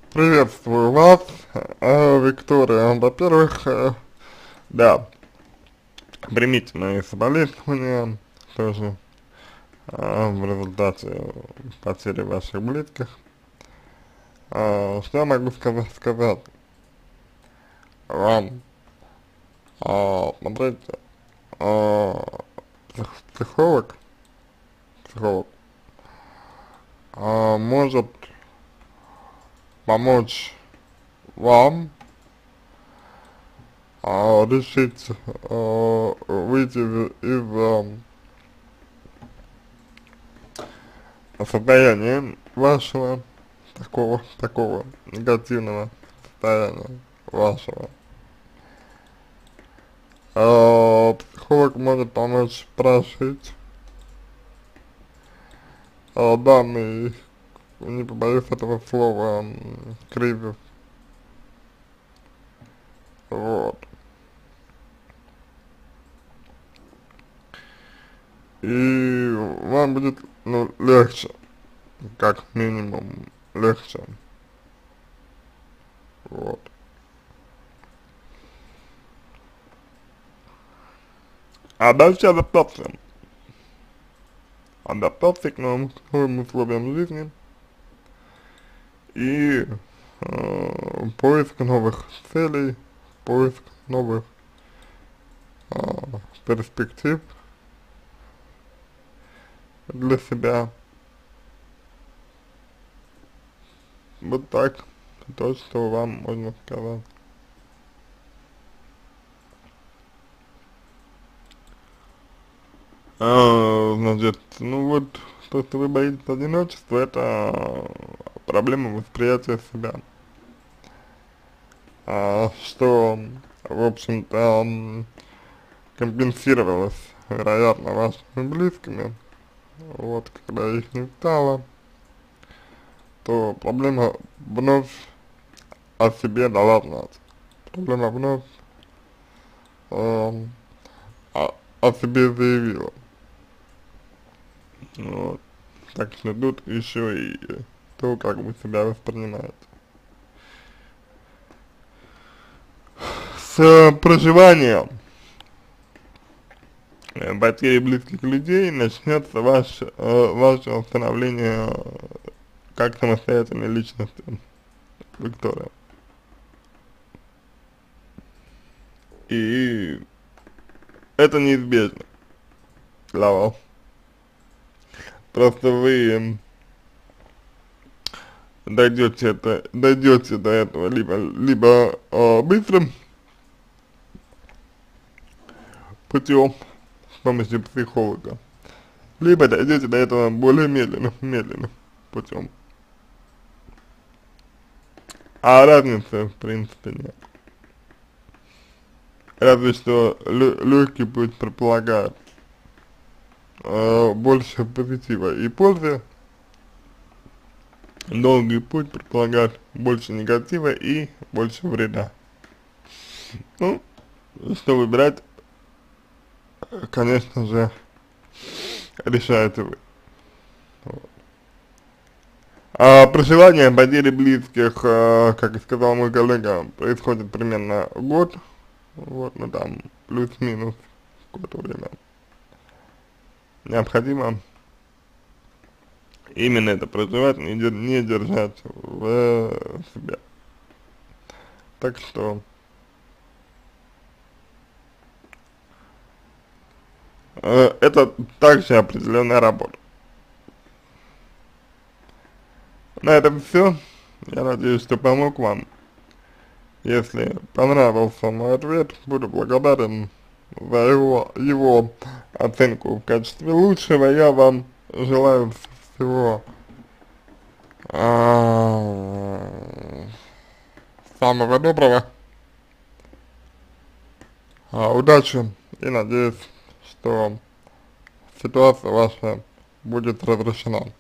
Приветствую вас, Виктория. Во-первых, да, примите мои соболезнования тоже в результате потери ваших близких. Что я могу сказать вам? Смотрите, а, психолог, психолог может помочь вам решить выйти из состояния вашего, такого негативного состояния вашего. Психолог может помочь прожить данный, не побоюсь этого слова, кризис. Вот. И вам будет, ну, легче, как минимум, легче. Вот. А дальше адаптация. Адаптация к новым условиям жизни и поиск новых целей, поиск новых перспектив для себя. Вот так, то, что вам можно сказать. Значит, ну вот, то, что вы боитесь одиночества, это проблема восприятия себя. Что, в общем-то, компенсировалось, вероятно, вашими близкими. Вот, когда их не стало, то проблема вновь о себе дала знать. Проблема вновь эм, о себе заявила. Вот. Так что тут еще и то, как вы себя воспринимаете. С проживанием потери близких людей начнется ваше становление как самостоятельной личности, Виктория. И это неизбежно для вас. Просто вы дойдете до этого либо быстрым путем с помощью психолога, либо дойдете до этого более медленным путем. А разницы, в принципе, нет. Разве что легкий путь предполагает больше позитива и пользы, долгий путь предполагает больше негатива и больше вреда. Ну, что выбирать, конечно же, решаете вы. Проживание потери близких, как и сказал мой коллега, происходит примерно год, вот, ну там, плюс-минус какое-то время. Необходимо именно это проживать, не держать в себе. Так что это также определенная работа. На этом все. Я надеюсь, что помог вам. Если понравился мой ответ, буду благодарен за его оценку в качестве лучшего. Я вам желаю всего самого доброго, удачи и надеюсь, что ситуация ваша будет разрешена.